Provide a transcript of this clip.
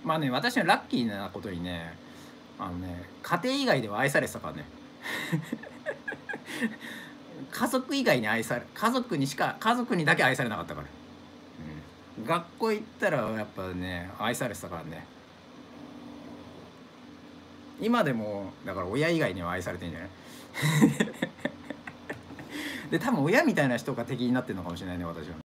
まあね、私はラッキーなことにね、家庭以外では愛されてたからね。家族以外に愛され家族にだけ愛されなかったから。うん。学校行ったらやっぱね、愛されてたからね。今でも、だから親以外には愛されてんじゃない？で、多分親みたいな人が敵になってんのかもしれないね、私は。